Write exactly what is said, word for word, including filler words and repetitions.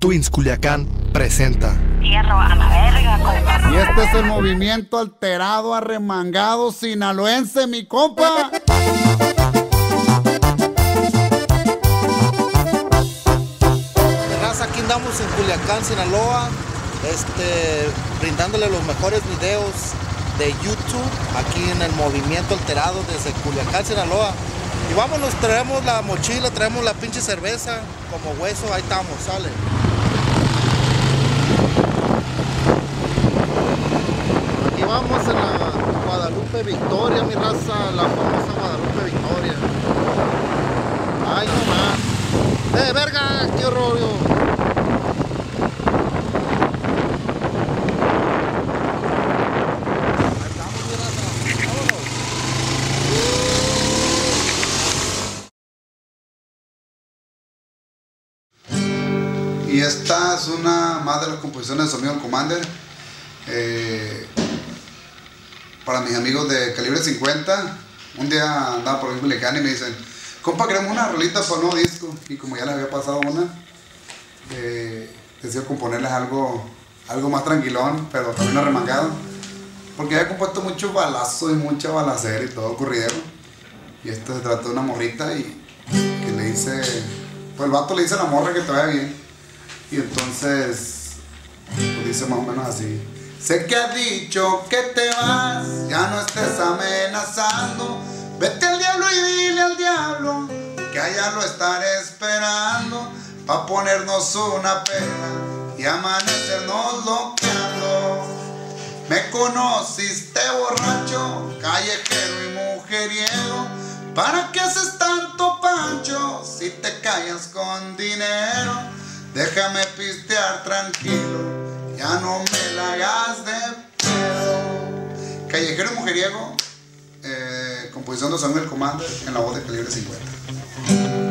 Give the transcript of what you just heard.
Twins Culiacán presenta Fierro a la verga, compa. Y este es el movimiento alterado, arremangado, sinaloense, mi compa. Raza, aquí andamos en Culiacán, Sinaloa, este, brindándole los mejores videos de YouTube, aquí en el movimiento alterado desde Culiacán, Sinaloa. Y vámonos, traemos la mochila, traemos la pinche cerveza, como hueso, ahí estamos, sale. Aquí vamos en la Guadalupe Victoria, mi raza, la famosa Guadalupe Victoria. Ay, no más. ¡Eh, verga! ¡Qué horror! Ahí estamos, mi raza. ¡Vámonos! Y esta es una más de las composiciones de Sonido del Commander. Eh, para mis amigos de Calibre cincuenta, un día andaba por Culiacán y me dicen: compa, queremos una rolita para un nuevo disco. Y como ya les había pasado una, eh, decidí componerles algo, algo más tranquilón, pero también arremangado, porque había compuesto mucho balazo y mucha balacera y todo ocurridero. Y esto se trata de una morrita y que le dice, pues el vato le dice a la morra que te vaya bien. Y entonces, pues dice más o menos así: sé que has dicho que te vas, ya no estés amenazando. Vete al diablo y dile al diablo que allá lo estaré esperando, pa' ponernos una peda y amanecernos loqueando. Me conociste borracho, callejero y mujeriego. ¿Para qué haces tanto pancho si te callas con dinero? Déjame pistear tranquilo, ya no me la hagas de pedo. Callejero y mujeriego, eh, composición de Samuel Commander en la voz de Calibre cincuenta.